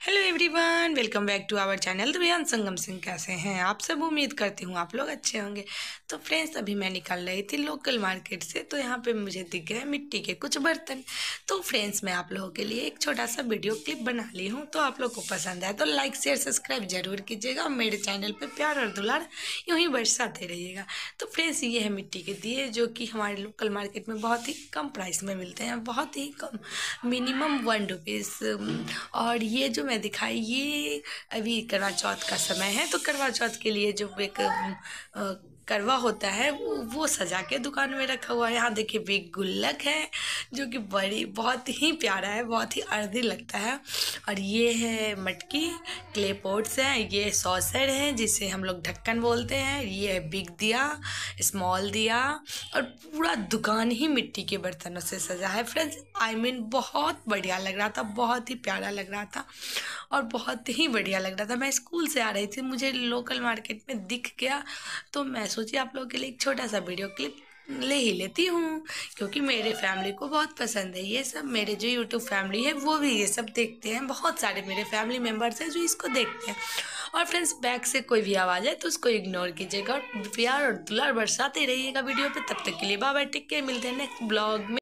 Hello everyone, welcome back to our channel. तो भैया संगम सिंह कैसे हैं आप सब? उम्मीद करती हूँ आप लोग अच्छे होंगे। तो फ्रेंड्स, अभी मैं निकल रही थी लोकल मार्केट से, तो यहाँ पे मुझे दिख गए मिट्टी के कुछ बर्तन। तो फ्रेंड्स, मैं आप लोगों के लिए एक छोटा सा वीडियो क्लिप बना ली हूँ। तो आप लोग को पसंद आए तो लाइक शेयर सब्सक्राइब जरूर कीजिएगा और मेरे चैनल पर प्यार और दुलार यूँ ही बरसाते रहिएगा। तो फ्रेंड्स, ये है मिट्टी के दिए जो कि हमारे लोकल मार्केट में बहुत ही कम प्राइस में मिलते हैं, बहुत ही कम, मिनिमम 1 रुपीज़। और ये जो मैं दिखाई, ये अभी करवा चौथ का समय है, तो करवा चौथ के लिए जो एक करवा होता है वो सजा के दुकान में रखा हुआ है। यहाँ देखिए बिग गुल्लक है जो कि बड़ी बहुत ही प्यारा है, बहुत ही अर्धी लगता है। और ये है मटकी, क्ले पॉट्स हैं, ये सॉसर है जिसे हम लोग ढक्कन बोलते हैं, ये है बिग दिया, स्मॉल दिया, और पूरा दुकान ही मिट्टी के बर्तनों से सजा है। फ्रेंड्स, आई मीन बहुत बढ़िया लग रहा था, बहुत ही प्यारा लग रहा था और बहुत ही बढ़िया लग रहा था। मैं स्कूल से आ रही थी, मुझे लोकल मार्केट में दिख गया, तो मैं सोची आप लोगों के लिए एक छोटा सा वीडियो क्लिप ले ही लेती हूँ, क्योंकि मेरे फैमिली को बहुत पसंद है ये सब। मेरे जो यूट्यूब फैमिली है वो भी ये सब देखते हैं, बहुत सारे मेरे फैमिली मेम्बर्स हैं जो इसको देखते हैं। और फ्रेंड्स, बैक से कोई भी आवाज़ है तो उसको इग्नोर कीजिएगा और प्यार और दुलार बरसाते रहिएगा वीडियो पे। तब तक के लिए बाय बाय, टेक केयर, मिलते हैं नेक्स्ट ब्लॉग में।